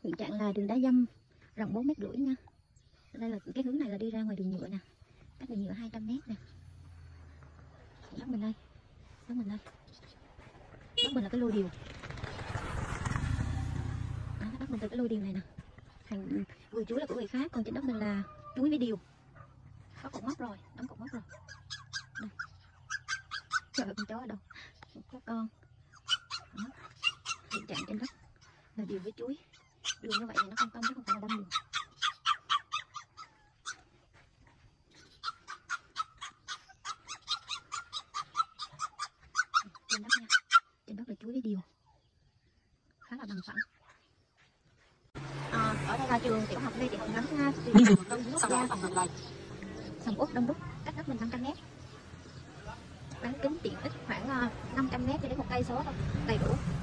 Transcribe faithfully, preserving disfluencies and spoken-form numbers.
Hiện trạng là đường đá dăm rộng bốn mét rưỡi nha. Đây là cái hướng này là đi ra ngoài đường nhựa nè, cách đường nhựa hai trăm mét nè. Đất mình đây, đất mình đây, đất mình là cái lô điều. Đó, đất mình từ cái lô điều này nè. Hàng vườn chuối là của người khác, còn trên đất mình là chuối với điều. Có cột mốc rồi, đóng cột mốc rồi. Đây. Trời ơi, con chó ở đâu? Có con. Đó. Hiện trạng trên đất là điều với chuối. Đường như vậy thì nó không tông chứ không phải là đâm đường. Trên đất nha, trên đất là chuối với điều, khá là bằng phẳng. À, ở đây là trường tiểu học Lê Thị Hồng Gấm nha, trường Đông Quốc gia, Sầm Uất Đông Đúc, cách đất mình năm trăm mét. Bán kính tiện ích khoảng năm trăm mét cho đến một cây số thôi, đầy đủ.